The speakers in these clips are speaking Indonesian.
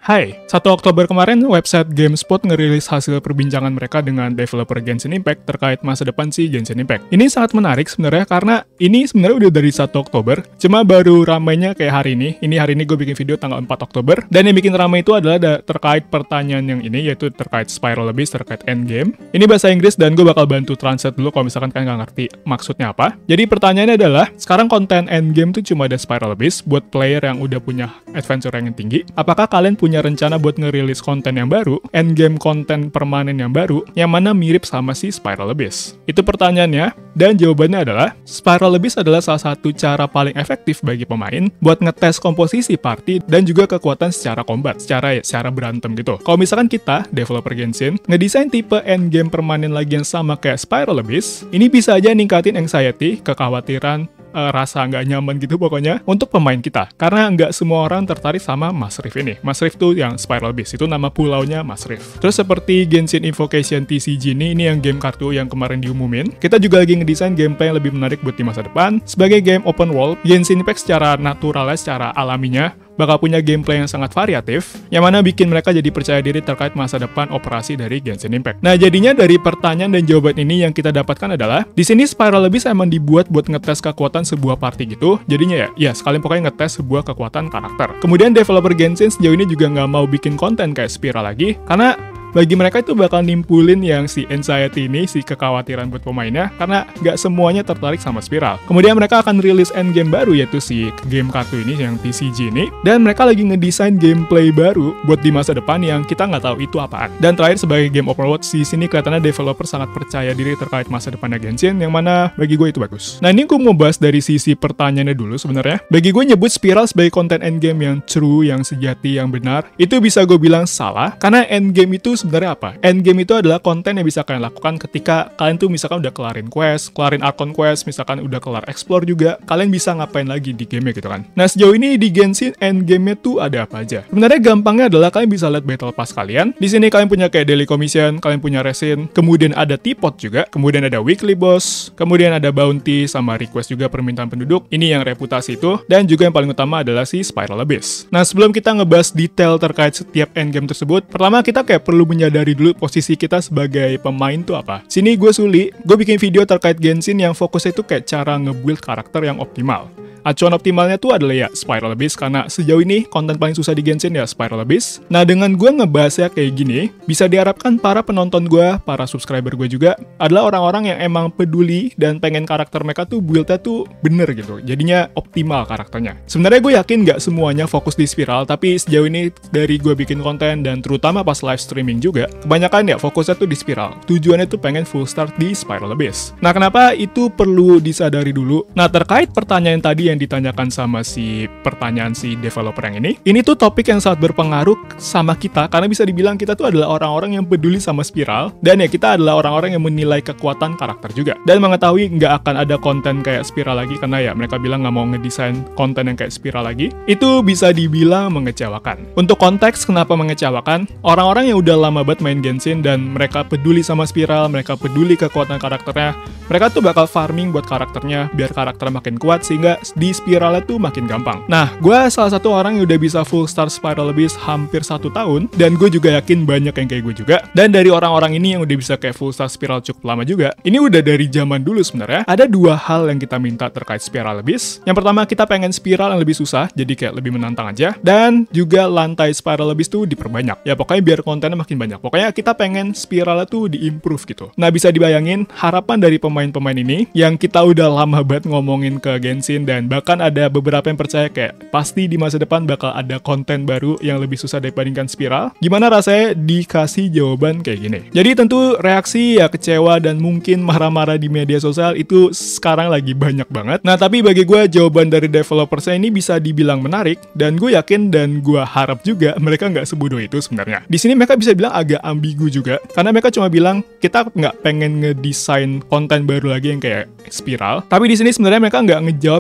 Hai, 1 Oktober kemarin website GameSpot ngerilis hasil perbincangan mereka dengan developer Genshin Impact terkait masa depan si Genshin Impact. Ini sangat menarik sebenarnya karena ini sebenarnya udah dari 1 Oktober, cuma baru ramainya kayak hari ini. Hari ini gue bikin video tanggal 4 Oktober, dan yang bikin ramai itu adalah terkait pertanyaan yang ini, yaitu terkait Spiral Abyss, terkait endgame. Ini bahasa Inggris dan gue bakal bantu translate dulu kalau misalkan kalian nggak ngerti maksudnya apa. Jadi pertanyaannya adalah, sekarang konten endgame tuh cuma ada Spiral Abyss buat player yang udah punya adventure yang tinggi. Apakah kalian punya rencana buat ngerilis konten yang baru, endgame konten permanen yang baru, yang mana mirip sama si Spiral Abyss? Itu pertanyaannya, dan jawabannya adalah, Spiral Abyss adalah salah satu cara paling efektif bagi pemain buat ngetes komposisi party dan juga kekuatan secara combat, secara berantem gitu. Kalau misalkan kita, developer Genshin, ngedesain tipe endgame permanen lagi yang sama kayak Spiral Abyss, ini bisa aja ningkatin anxiety, kekhawatiran, rasa nggak nyaman gitu pokoknya untuk pemain kita, karena nggak semua orang tertarik sama Mas Rift ini. Mas Rift tuh yang Spiral Abyss, itu nama pulaunya Mas Rift. Terus seperti Genshin Invocation TCG ini yang game kartu yang kemarin diumumin, kita juga lagi ngedesain gameplay yang lebih menarik buat di masa depan. Sebagai game open world, Genshin Impact secara naturalnya, secara alaminya bakal punya gameplay yang sangat variatif, yang mana bikin mereka jadi percaya diri terkait masa depan operasi dari Genshin Impact. Nah, jadinya dari pertanyaan dan jawaban ini yang kita dapatkan adalah, di sini Spiral Abyss emang dibuat buat ngetes kekuatan sebuah party gitu, jadinya ya sekalian pokoknya ngetes sebuah kekuatan karakter. Kemudian developer Genshin sejauh ini juga nggak mau bikin konten kayak Spiral lagi, karena bagi mereka itu bakal nimpulin yang si anxiety ini, si kekhawatiran buat pemainnya, karena nggak semuanya tertarik sama Spiral. Kemudian mereka akan rilis endgame baru, yaitu si game kartu ini, yang TCG ini, dan mereka lagi ngedesain gameplay baru buat di masa depan yang kita nggak tahu itu apaan. Dan terakhir, sebagai game open world, di sini kelihatannya developer sangat percaya diri terkait masa depannya Genshin, yang mana bagi gue itu bagus. Nah, ini gue mau bahas dari sisi pertanyaannya dulu sebenarnya. Bagi gue nyebut Spiral sebagai konten endgame yang true, yang sejati, yang benar, itu bisa gue bilang salah, karena endgame itu sebenarnya apa? Endgame itu adalah konten yang bisa kalian lakukan ketika kalian tuh misalkan udah kelarin quest, kelarin Archon quest, misalkan udah kelar explore juga, kalian bisa ngapain lagi di game gitu kan. Nah, sejauh ini di Genshin endgame-nya tuh ada apa aja? Sebenarnya gampangnya adalah kalian bisa lihat battle pass kalian. Di sini kalian punya kayak daily commission, kalian punya resin, kemudian ada teapot juga, kemudian ada weekly boss, kemudian ada bounty sama request juga permintaan penduduk. Ini yang reputasi itu, dan juga yang paling utama adalah si Spiral Abyss. Nah, sebelum kita ngebahas detail terkait setiap endgame tersebut, pertama kita kayak perlu menyadari dulu posisi kita sebagai pemain tuh apa. Sini gue Suli, gue bikin video terkait Genshin yang fokusnya itu kayak cara nge-build karakter yang optimal. Acuan optimalnya tuh adalah ya Spiral Abyss, karena sejauh ini konten paling susah di Genshin ya Spiral Abyss. Nah, dengan gue ngebahasnya kayak gini, bisa diharapkan para penonton gue, para subscriber gue juga, adalah orang-orang yang emang peduli dan pengen karakter mereka tuh build-nya tuh bener gitu. Jadinya optimal karakternya. Sebenarnya gue yakin nggak semuanya fokus di Spiral, tapi sejauh ini dari gue bikin konten dan terutama pas live streaming juga, kebanyakan ya fokusnya tuh di Spiral. Tujuannya tuh pengen full start di Spiral Abyss. Nah, kenapa itu perlu disadari dulu? Nah, terkait pertanyaan tadi yang ditanyakan sama si developer yang ini tuh topik yang sangat berpengaruh sama kita, karena bisa dibilang kita tuh adalah orang-orang yang peduli sama Spiral, dan ya kita adalah orang-orang yang menilai kekuatan karakter juga, dan mengetahui nggak akan ada konten kayak Spiral lagi, karena ya mereka bilang nggak mau ngedesain konten yang kayak Spiral lagi. Itu bisa dibilang mengecewakan. Untuk konteks kenapa mengecewakan, orang-orang yang udah lama banget main Genshin dan mereka peduli sama Spiral, mereka peduli kekuatan karakternya, mereka tuh bakal farming buat karakternya biar karakternya makin kuat, sehingga di Spiralnya tuh makin gampang. Nah, gue salah satu orang yang udah bisa full start Spiral Abyss hampir 1 tahun, dan gue juga yakin banyak yang kayak gue juga. Dan dari orang-orang ini yang udah bisa kayak full start Spiral cukup lama juga, ini udah dari zaman dulu sebenarnya. Ada 2 hal yang kita minta terkait Spiral Abyss. Yang pertama, kita pengen Spiral yang lebih susah, jadi kayak lebih menantang aja. Dan juga lantai Spiral Abyss tuh diperbanyak. Ya pokoknya biar kontennya makin banyak. Pokoknya kita pengen Spiralnya tuh di-improve gitu. Nah, bisa dibayangin harapan dari pemain-pemain ini, yang kita udah lama banget ngomongin ke Genshin, dan bahkan ada beberapa yang percaya kayak pasti di masa depan bakal ada konten baru yang lebih susah dibandingkan Spiral. Gimana rasanya dikasih jawaban kayak gini? Jadi tentu reaksi ya kecewa dan mungkin marah-marah di media sosial itu sekarang lagi banyak banget. Nah, tapi bagi gue jawaban dari developersnya ini bisa dibilang menarik, dan gue yakin dan gue harap juga mereka nggak sebodoh itu sebenarnya. Di sini mereka bisa bilang agak ambigu juga, karena mereka cuma bilang kita nggak pengen ngedesain konten baru lagi yang kayak Spiral. Tapi di sini sebenarnya mereka nggak ngejawab kayak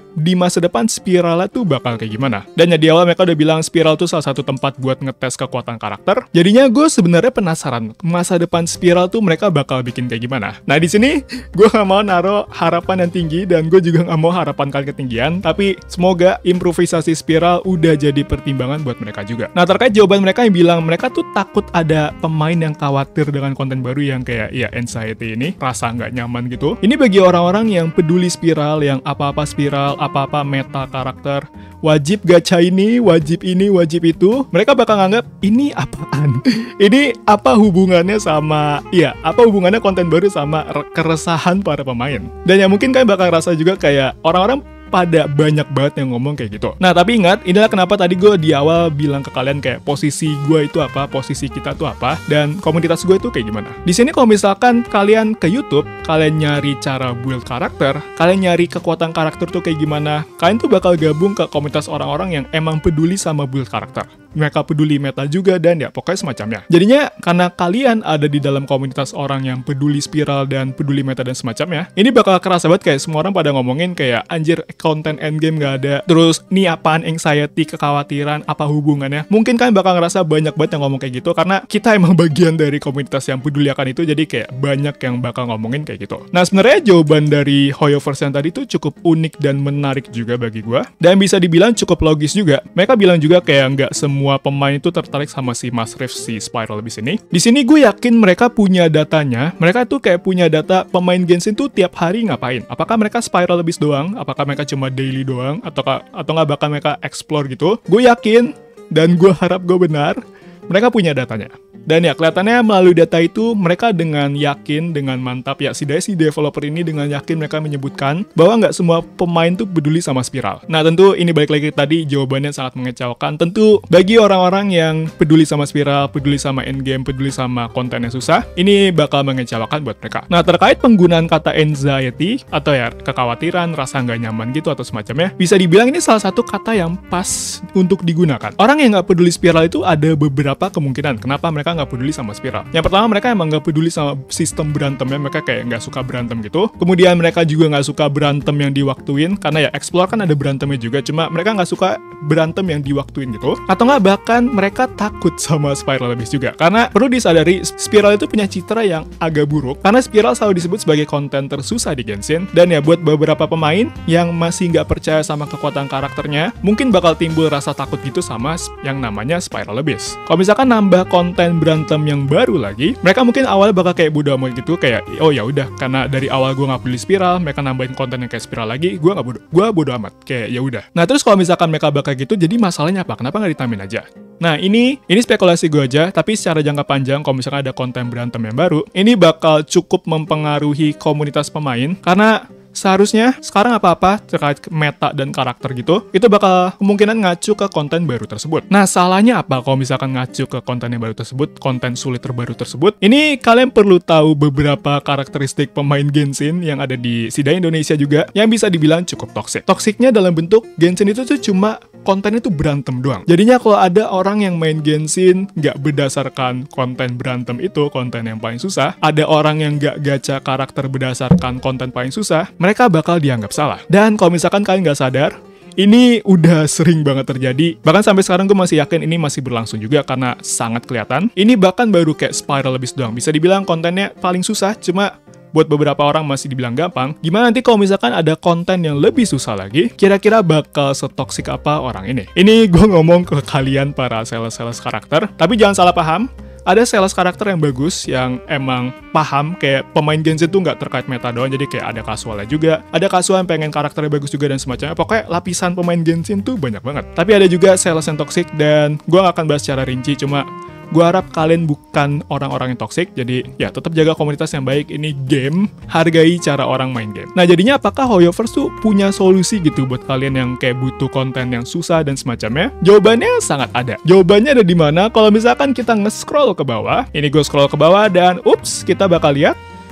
di masa depan Spiralnya tuh bakal kayak gimana. Dan ya di awal mereka udah bilang Spiral tuh salah satu tempat buat ngetes kekuatan karakter. Jadinya gue sebenarnya penasaran masa depan Spiral tuh mereka bakal bikin kayak gimana. Nah di sini gue gak mau naruh harapan yang tinggi dan gue juga gak mau harapan kalian ketinggian. Tapi semoga improvisasi Spiral udah jadi pertimbangan buat mereka juga. Nah terkait jawaban mereka yang bilang mereka tuh takut ada pemain yang khawatir dengan konten baru yang kayak ya anxiety ini, rasa nggak nyaman gitu. Ini bagi orang-orang yang peduli Spiral, yang apa-apa Spiral, apa-apa meta karakter, wajib gacha ini, wajib itu, mereka bakal nganggap ini apaan? Ini apa hubungannya sama, ya apa hubungannya konten baru sama keresahan para pemain? Dan ya mungkin kalian bakal rasa juga kayak orang-orang pada banyak banget yang ngomong kayak gitu. Nah tapi ingat, inilah kenapa tadi gue di awal bilang ke kalian kayak posisi gue itu apa, posisi kita tuh apa, dan komunitas gue itu kayak gimana. Di sini kalau misalkan kalian ke YouTube, kalian nyari cara build karakter, kalian nyari kekuatan karakter tuh kayak gimana, kalian tuh bakal gabung ke komunitas orang-orang yang emang peduli sama build karakter. Mereka peduli meta juga dan ya pokoknya semacamnya. Jadinya karena kalian ada di dalam komunitas orang yang peduli Spiral dan peduli meta dan semacamnya, ini bakal kerasa banget kayak semua orang pada ngomongin kayak anjir konten endgame gak ada, terus nih apaan anxiety, kekhawatiran, apa hubungannya. Mungkin kalian bakal ngerasa banyak banget yang ngomong kayak gitu karena kita emang bagian dari komunitas yang peduli akan itu, jadi kayak banyak yang bakal ngomongin kayak gitu. Nah sebenarnya jawaban dari Hoyoverse yang tadi tuh cukup unik dan menarik juga bagi gua, dan bisa dibilang cukup logis juga. Mereka bilang juga kayak nggak semua pemain itu tertarik sama si Mas Riff, si Spiral Abyss ini. Di sini gue yakin mereka punya datanya. Mereka tuh kayak punya data pemain Genshin tuh tiap hari ngapain. Apakah mereka Spiral Abyss doang? Apakah mereka cuma daily doang? Atau nggak bakal mereka explore gitu? Gue yakin dan gue harap gue benar. Mereka punya datanya. Dan ya kelihatannya melalui data itu mereka dengan yakin, dengan mantap ya si developer ini dengan yakin mereka menyebutkan bahwa nggak semua pemain tuh peduli sama Spiral. Nah tentu ini balik lagi tadi jawabannya sangat mengecewakan. Tentu bagi orang-orang yang peduli sama Spiral, peduli sama endgame, peduli sama konten yang susah, ini bakal mengecewakan buat mereka. Nah terkait penggunaan kata anxiety atau ya kekhawatiran, rasa nggak nyaman gitu atau semacamnya, bisa dibilang ini salah satu kata yang pas untuk digunakan. Orang yang nggak peduli Spiral itu ada beberapa kemungkinan kenapa mereka nggak peduli sama Spiral. Yang pertama mereka emang nggak peduli sama sistem berantemnya, mereka kayak nggak suka berantem gitu. Kemudian mereka juga nggak suka berantem yang diwaktuin karena ya explore kan ada berantemnya juga, cuma mereka nggak suka berantem yang diwaktuin gitu. Atau nggak bahkan mereka takut sama Spiral Abyss juga karena perlu disadari Spiral itu punya citra yang agak buruk karena Spiral selalu disebut sebagai konten tersusah di Genshin. Dan ya buat beberapa pemain yang masih nggak percaya sama kekuatan karakternya, mungkin bakal timbul rasa takut gitu sama yang namanya Spiral Abyss. Kalau misalkan nambah konten berantem yang baru lagi, mereka mungkin awalnya bakal kayak bodo amat gitu, kayak oh ya udah karena dari awal gue nggak peduli Spiral, mereka nambahin konten yang kayak Spiral lagi, gue bodo amat, kayak ya udah. Nah terus kalau misalkan mereka bakal gitu, jadi masalahnya apa? Kenapa nggak ditambahin aja? Nah ini spekulasi gue aja, tapi secara jangka panjang kalau misalkan ada konten berantem yang baru, ini bakal cukup mempengaruhi komunitas pemain karena seharusnya sekarang apa-apa terkait meta dan karakter gitu, itu bakal kemungkinan ngacu ke konten baru tersebut. Nah, salahnya apa kalau misalkan ngacu ke konten yang baru tersebut, konten sulit terbaru tersebut? Ini kalian perlu tahu beberapa karakteristik pemain Genshin yang ada di SIDA Indonesia juga, yang bisa dibilang cukup toksik. Toksiknya dalam bentuk Genshin itu tuh cuma kontennya tuh berantem doang. Jadinya kalau ada orang yang main Genshin nggak berdasarkan konten berantem itu, konten yang paling susah, ada orang yang nggak gacha karakter berdasarkan konten paling susah, mereka bakal dianggap salah. Dan kalau misalkan kalian nggak sadar, ini udah sering banget terjadi. Bahkan sampai sekarang gue masih yakin ini masih berlangsung juga karena sangat kelihatan. Ini bahkan baru kayak Spiral Abyss doang. Bisa dibilang kontennya paling susah, cuma buat beberapa orang masih dibilang gampang. Gimana nanti kalau misalkan ada konten yang lebih susah lagi, kira-kira bakal setoksik apa orang ini? Ini gue ngomong ke kalian para sales karakter, tapi jangan salah paham. Ada sales karakter yang bagus, yang emang paham kayak pemain Genshin tuh nggak terkait meta doang, jadi kayak ada casualnya juga. Ada casual yang pengen karakternya bagus juga dan semacamnya. Pokoknya lapisan pemain Genshin tuh banyak banget. Tapi ada juga sales yang toxic dan gue nggak akan bahas secara rinci, cuma gue harap kalian bukan orang-orang yang toksik, jadi ya tetap jaga komunitas yang baik. Ini game, hargai cara orang main game. Nah jadinya apakah Hoyoverse tuh punya solusi gitu buat kalian yang kayak butuh konten yang susah dan semacamnya? Jawabannya sangat ada. Jawabannya ada di mana? Kalau misalkan kita nge-scroll ke bawah, ini gue scroll ke bawah dan ups, kita bakal lihat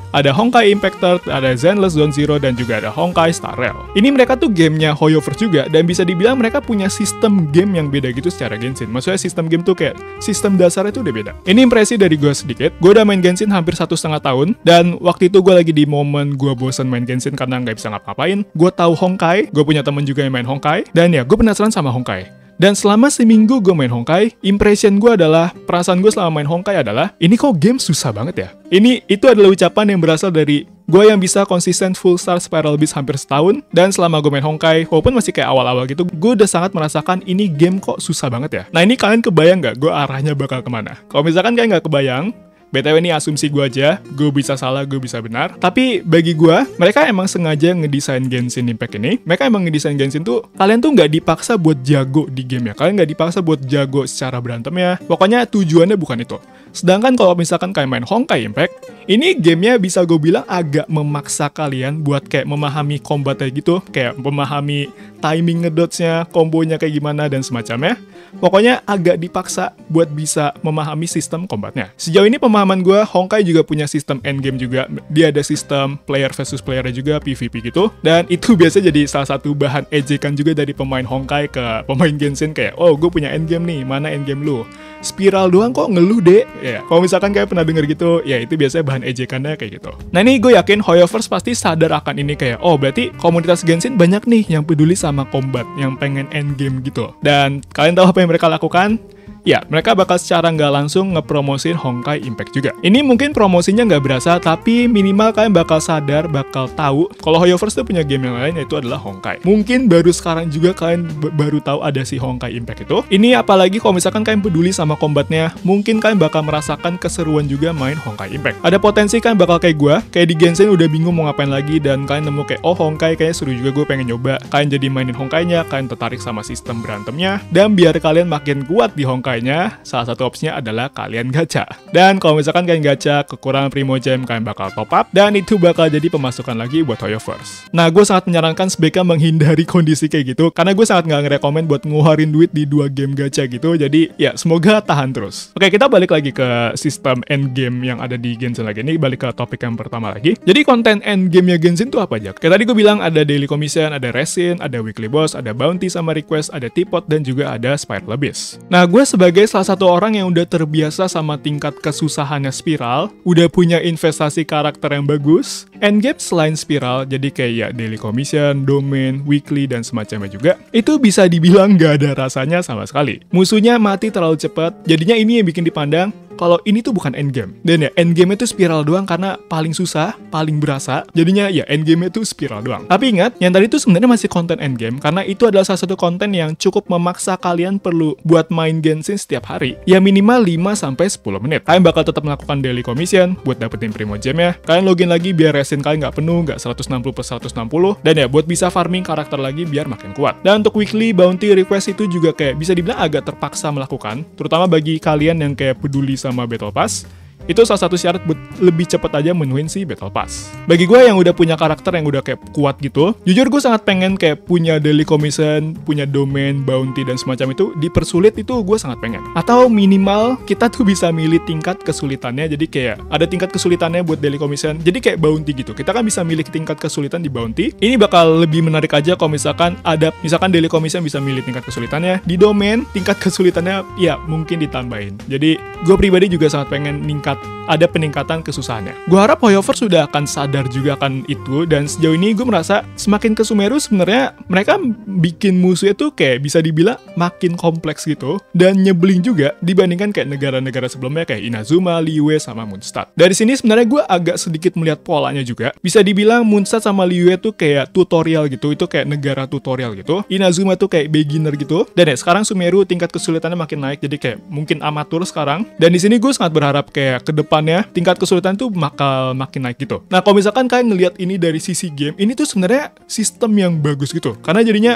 ada Honkai Impact Third, ada Zenless Zone Zero, dan juga ada Honkai Star Rail. Ini mereka tuh gamenya Hoyoverse juga, dan bisa dibilang mereka punya sistem game yang beda gitu secara Genshin. Maksudnya sistem game tuh kayak sistem dasarnya tuh udah beda. Ini impresi dari gue sedikit. Gue udah main Genshin hampir 1,5 tahun, dan waktu itu gue lagi di momen gue bosen main Genshin karena nggak bisa ngapa-ngapain. Gue tahu Honkai, gue punya temen juga yang main Honkai, dan ya gue penasaran sama Honkai. Dan selama seminggu gue main Honkai, impression gue adalah, perasaan gue selama main Honkai adalah, ini kok game susah banget ya? Itu adalah ucapan yang berasal dari gue yang bisa konsisten full star Spiral Beast hampir setahun, dan selama gue main Honkai, walaupun masih kayak awal-awal gitu, gue udah sangat merasakan ini game kok susah banget ya? Nah ini kalian kebayang nggak gue arahnya bakal kemana? Kalau misalkan kalian nggak kebayang, BTW ini asumsi gue aja, gue bisa salah, gue bisa benar. Tapi bagi gue, mereka emang sengaja ngedesain Genshin Impact ini. Mereka emang ngedesain Genshin tuh, kalian tuh nggak dipaksa buat jago di game ya. Kalian nggak dipaksa buat jago secara berantem ya. Pokoknya tujuannya bukan itu. Sedangkan kalau misalkan kalian main Honkai Impact, ini gamenya bisa gue bilang agak memaksa kalian buat kayak memahami combatnya gitu. Kayak memahami timing ngedodge-nya, kombonya kayak gimana, dan semacamnya. Pokoknya agak dipaksa buat bisa memahami sistem combatnya. Sejauh ini pemahaman gue, Honkai juga punya sistem endgame juga. Dia ada sistem player versus player juga, PvP gitu. Dan itu biasa jadi salah satu bahan ejekan juga dari pemain Honkai ke pemain Genshin. Kayak, oh gue punya endgame nih, mana endgame lu? Spiral doang kok ngeluh deh. Ya, kalau misalkan kayak pernah denger gitu, ya itu biasanya bahan ejekannya kayak gitu. Nah ini gue yakin Hoyoverse pasti sadar akan ini kayak, oh berarti komunitas Genshin banyak nih yang peduli sama combat, yang pengen endgame gitu. Dan kalian tahu apa yang mereka lakukan? Ya, mereka bakal secara nggak langsung ngepromosin Honkai Impact juga. Ini mungkin promosinya nggak berasa, tapi minimal kalian bakal sadar, bakal tahu kalau Hoyoverse tuh punya game yang lain, yaitu adalah Honkai. Mungkin baru sekarang juga kalian baru tahu ada si Honkai Impact itu. Ini apalagi kalau misalkan kalian peduli sama combatnya, mungkin kalian bakal merasakan keseruan juga main Honkai Impact. Ada potensi kalian bakal kayak gue, kayak di Genshin udah bingung mau ngapain lagi, dan kalian nemu kayak, oh Honkai kayaknya seru juga, gue pengen nyoba. Kalian jadi mainin Honkai-nya, kalian tertarik sama sistem berantemnya, dan biar kalian makin kuat di Honkai, salah satu opsinya adalah kalian gacha. Dan kalau misalkan kalian gacha, kekurangan Primogem, kalian bakal top up, dan itu bakal jadi pemasukan lagi buat Hoyoverse. Nah, gue sangat menyarankan sebaiknya menghindari kondisi kayak gitu, karena gue sangat nggak ngerekomen buat ngeluarin duit di 2 game gacha gitu, jadi ya semoga tahan terus. Oke, kita balik lagi ke sistem endgame yang ada di Genshin lagi. Ini balik ke topik yang pertama lagi. Jadi konten endgame-nya Genshin tuh apa aja? Kayak tadi gue bilang ada daily commission, ada resin, ada weekly boss, ada bounty sama request, ada teapot, dan juga ada Spiral Beast. Nah, gue sebagai salah satu orang yang udah terbiasa sama tingkat kesusahannya Spiral, udah punya investasi karakter yang bagus, endgame selain Spiral, jadi kayak ya daily commission, domain, weekly, dan semacamnya juga, itu bisa dibilang gak ada rasanya sama sekali. Musuhnya mati terlalu cepat, jadinya ini yang bikin dipandang kalau ini tuh bukan endgame. Dan ya, endgame itu Spiral doang karena paling susah, paling berasa. Jadinya ya, endgame itu Spiral doang. Tapi ingat, yang tadi itu sebenarnya masih konten endgame, karena itu adalah salah satu konten yang cukup memaksa kalian perlu buat main Genshin setiap hari. Ya minimal 5-10 menit. Kalian bakal tetap melakukan daily commission buat dapetin Primogem ya. Kalian login lagi biar resin kalian nggak penuh, nggak 160/160. Dan ya, buat bisa farming karakter lagi biar makin kuat. Dan untuk weekly bounty request itu juga kayak bisa dibilang agak terpaksa melakukan. Terutama bagi kalian yang kayak peduli sama Battle Pass. Itu salah satu syarat buat lebih cepat aja menuhin si Battle Pass. Bagi gue yang udah punya karakter yang udah kayak kuat gitu, jujur gue sangat pengen kayak punya daily commission, punya domain, bounty, dan semacam itu dipersulit, itu gue sangat pengen. Atau minimal kita tuh bisa milih tingkat kesulitannya, jadi kayak ada tingkat kesulitannya buat daily commission, jadi kayak bounty gitu. Kita kan bisa milih tingkat kesulitan di bounty. Ini bakal lebih menarik aja kalau misalkan ada, misalkan daily commission bisa milih tingkat kesulitannya, di domain tingkat kesulitannya ya mungkin ditambahin. Jadi gue pribadi juga sangat pengen ada peningkatan kesusahannya. Gue harap Hoyoverse sudah akan sadar juga akan itu, dan sejauh ini gue merasa semakin ke Sumeru sebenarnya mereka bikin musuhnya tuh kayak bisa dibilang makin kompleks gitu, dan nyebelin juga dibandingkan kayak negara-negara sebelumnya kayak Inazuma, Liyue, sama Mondstadt. Dari sini sebenarnya gue agak sedikit melihat polanya juga. Bisa dibilang Mondstadt sama Liyue tuh kayak tutorial gitu, itu kayak negara tutorial gitu. Inazuma tuh kayak beginner gitu, dan ya sekarang Sumeru tingkat kesulitannya makin naik, jadi kayak mungkin amatur sekarang. Dan di sini gue sangat berharap kayak kedepannya tingkat kesulitan tuh bakal makin naik gitu. Nah, kalau misalkan kalian ngelihat ini dari sisi game, ini tuh sebenarnya sistem yang bagus gitu. Karena jadinya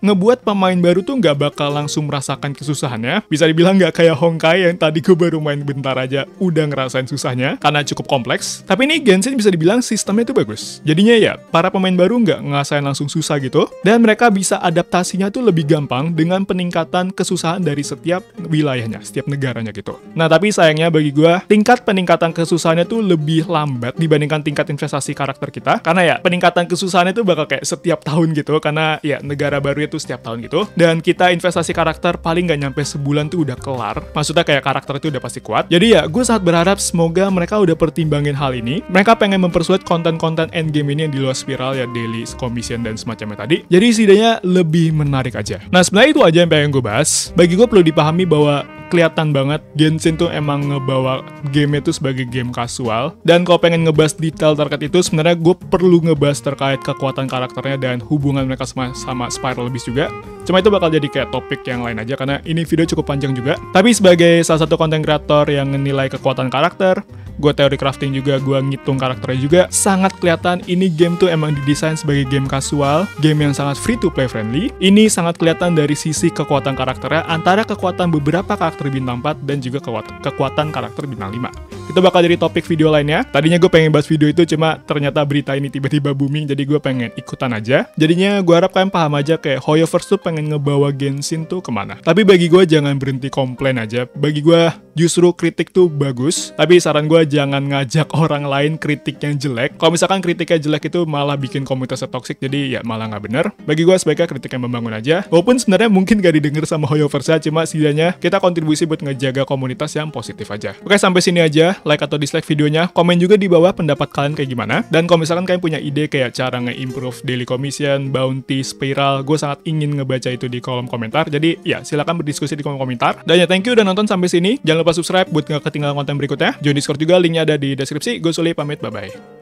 ngebuat pemain baru tuh nggak bakal langsung merasakan kesusahannya. Bisa dibilang nggak kayak Honkai yang tadi gue baru main bentar aja udah ngerasain susahnya, karena cukup kompleks. Tapi ini Genshin bisa dibilang sistemnya tuh bagus. Jadinya ya, para pemain baru nggak ngerasain langsung susah gitu, dan mereka bisa adaptasinya tuh lebih gampang dengan peningkatan kesusahan dari setiap wilayahnya, setiap negaranya gitu. Nah, tapi sayangnya bagi gue, tingkat peningkatan kesusahannya tuh lebih lambat dibandingkan tingkat investasi karakter kita, karena ya, peningkatan kesusahannya tuh bakal kayak setiap tahun gitu, karena ya, negara baru itu setiap tahun gitu, dan kita investasi karakter paling nggak nyampe sebulan tuh udah kelar. Maksudnya kayak karakter itu udah pasti kuat. Jadi ya, gue sangat berharap semoga mereka udah pertimbangin hal ini. Mereka pengen mempersulit konten-konten endgame ini yang di luar spiral ya, daily commission dan semacamnya tadi. Jadi setidaknya lebih menarik aja. Nah, sebenarnya itu aja yang pengen gue bahas. Bagi gue perlu dipahami bahwa kelihatan banget Genshin tuh emang ngebawa game itu sebagai game kasual. Dan kalau pengen ngebahas detail terkait itu, sebenarnya gue perlu ngebahas terkait kekuatan karakternya dan hubungan mereka sama Spiral Abyss juga. Cuma itu bakal jadi kayak topik yang lain aja, karena ini video cukup panjang juga. Tapi sebagai salah satu konten kreator yang menilai kekuatan karakter, gue teori crafting juga, gue ngitung karakternya juga, sangat kelihatan ini game tuh emang didesain sebagai game kasual, game yang sangat free to play friendly. Ini sangat kelihatan dari sisi kekuatan karakternya, antara kekuatan beberapa karakter bintang 4 dan juga kekuatan karakter bintang 5. Itu bakal jadi topik video lainnya. Tadinya gue pengen bahas video itu, cuma ternyata berita ini tiba-tiba booming, jadi gue pengen ikutan aja. Jadinya gue harap kalian paham aja kayak Hoyoverse tuh pengen ngebawa Genshin tuh kemana. Tapi bagi gue jangan berhenti komplain aja. Bagi gue justru kritik tuh bagus, tapi saran gue jangan ngajak orang lain kritik yang jelek. Kalau misalkan kritiknya jelek itu malah bikin komunitasnya toksik, jadi ya malah nggak bener. Bagi gue sebaiknya kritik yang membangun aja. Walaupun sebenarnya mungkin gak didengar sama Hoyoverse, cuma setidaknya kita kontribusi buat ngejaga komunitas yang positif aja. Oke, sampai sini aja. Like atau dislike videonya, komen juga di bawah pendapat kalian kayak gimana. Dan kalau misalkan kalian punya ide kayak cara nge-improve daily commission, bounty, spiral, gue sangat ingin ngebaca itu di kolom komentar. Jadi ya silakan berdiskusi di kolom komentar. Dan ya thank you udah nonton sampai sini. Jangan lupa subscribe buat nggak ketinggalan konten berikutnya. Join Discord juga, linknya ada di deskripsi. Gue Suli pamit, bye-bye.